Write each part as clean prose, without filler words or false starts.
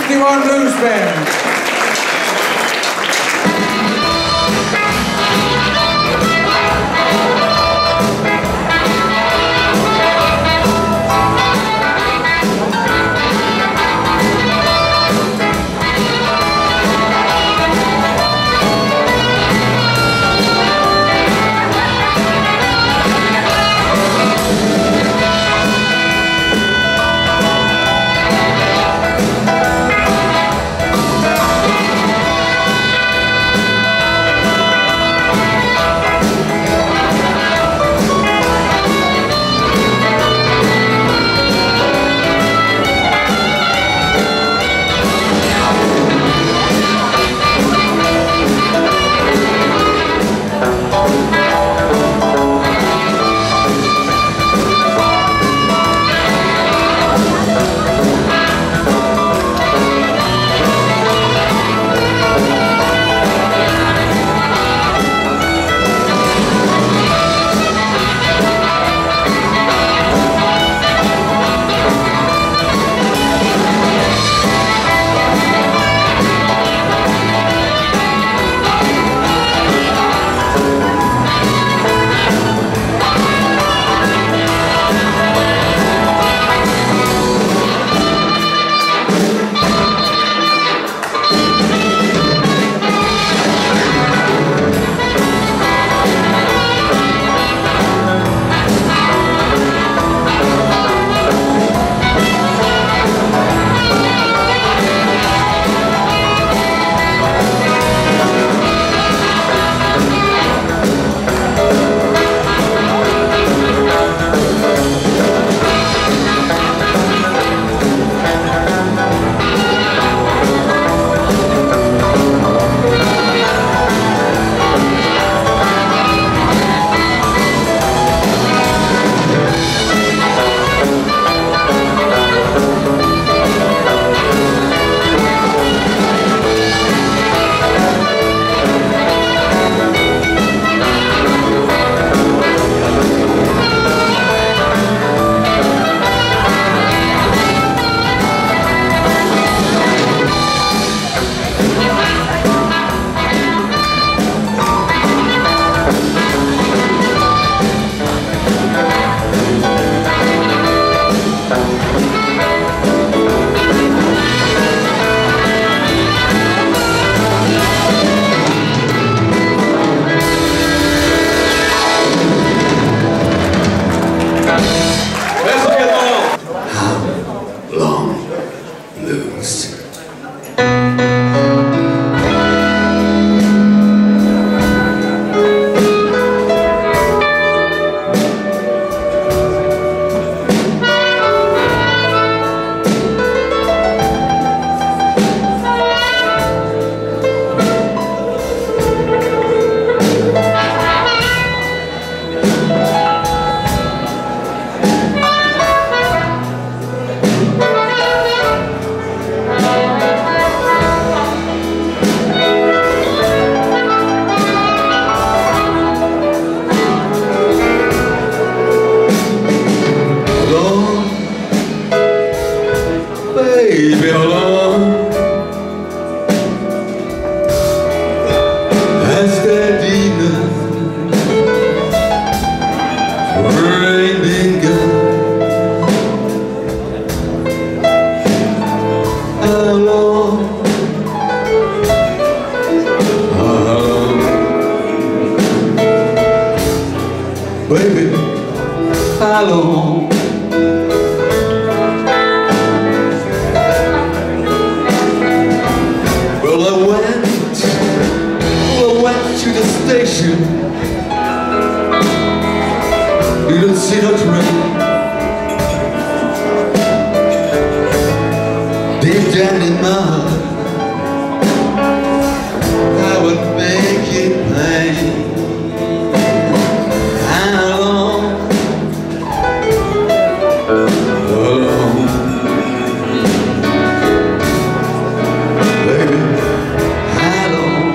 61 Blues Band. Baby, alone as that evening rain began. How long, baby, how long? To the station, didn't see no train. Deep down in my heart, I would make it plain. How long, baby, how long?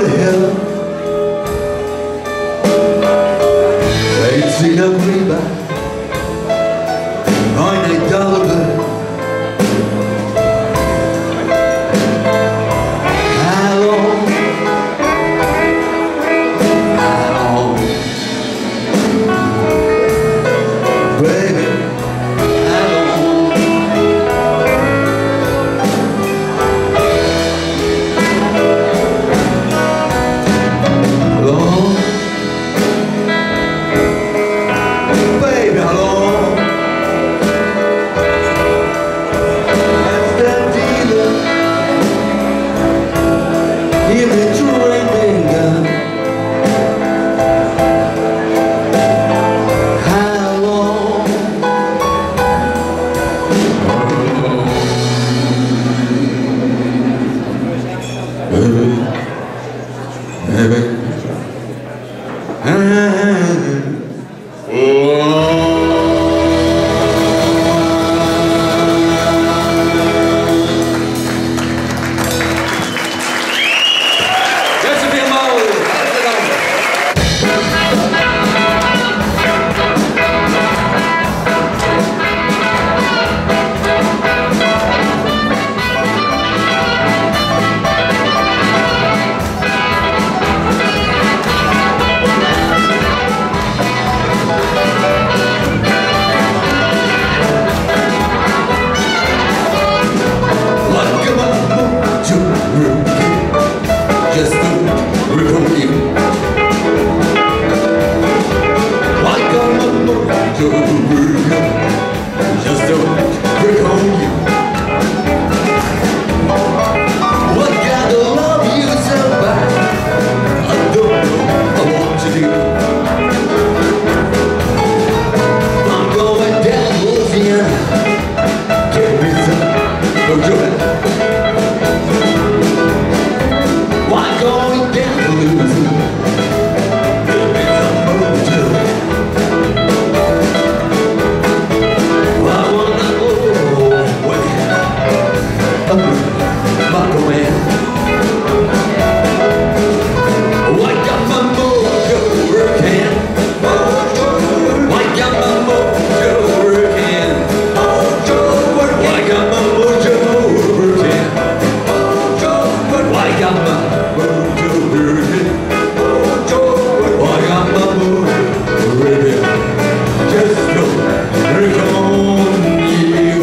hill. Ain't seen a greenback on a dollar bill. How long? Baby, how long? Long? Baby, how long? That's that dealer in the trading gun. How long? Baby, just to recall you. Like a mojo, just to recall you. What kind of love you so bad? I don't know what to do. I'm going down Louisiana. Give me some mojo. Why going down to lose? Give me some mojo. I wanna go with Marco Man. I got my mojo working. I got my mojo working. I got my mojo working. I got my mojo working. I got my mojo working. Just go work on you.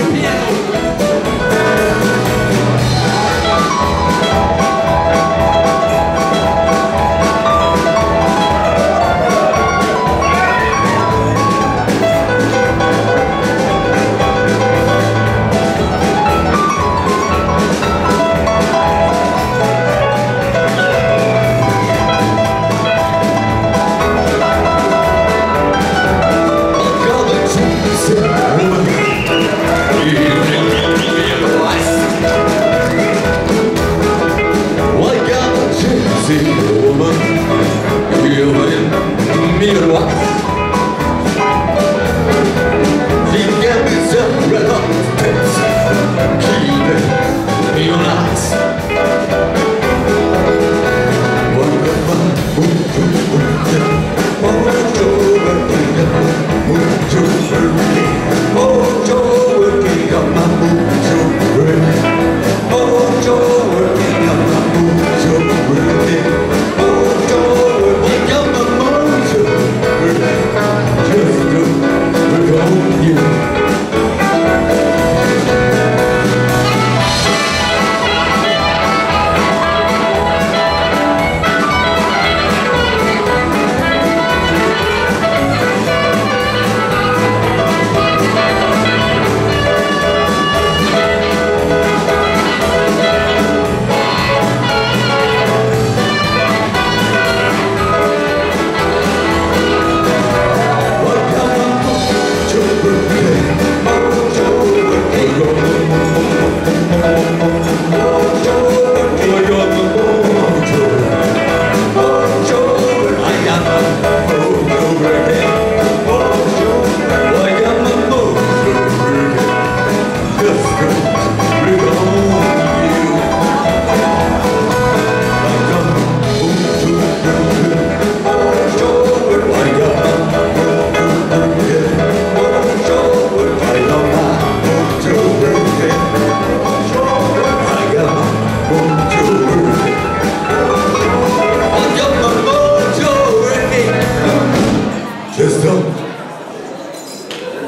Mojo,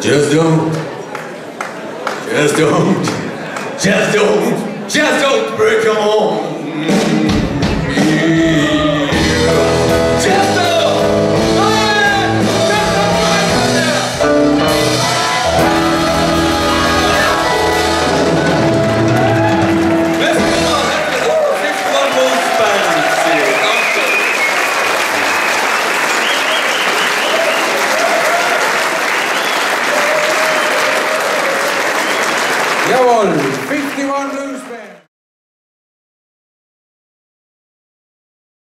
Just don't, just don't, just don't, just don't break your home. Just don't, let's go on, let's go. 61 Wolves Band series. Jawohl, 51